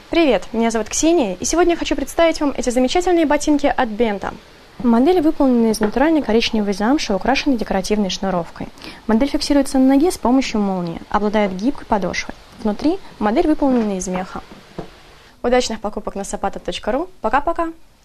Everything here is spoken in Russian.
Привет, меня зовут Ксения, и сегодня я хочу представить вам эти замечательные ботинки от Benta. Модель выполнена из натуральной коричневой замши, украшенной декоративной шнуровкой. Модель фиксируется на ноге с помощью молнии, обладает гибкой подошвой. Внутри модель выполнена из меха. Удачных покупок на sapata.ru. Пока-пока!